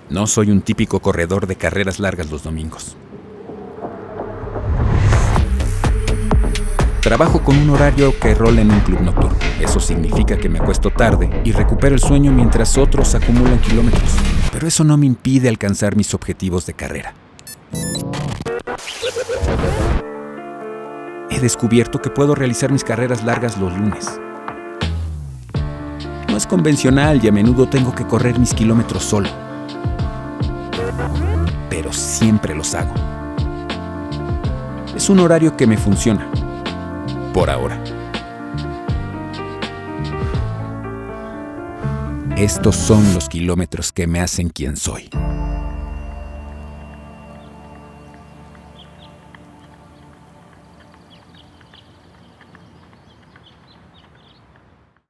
No soy un típico corredor de carreras largas los domingos. Trabajo con un horario que rola en un club nocturno. Eso significa que me acuesto tarde y recupero el sueño mientras otros acumulan kilómetros. Pero eso no me impide alcanzar mis objetivos de carrera. He descubierto que puedo realizar mis carreras largas los lunes. No es convencional y a menudo tengo que correr mis kilómetros solo. Pero siempre los hago. Es un horario que me funciona. Por ahora. Estos son los kilómetros que me hacen quien soy.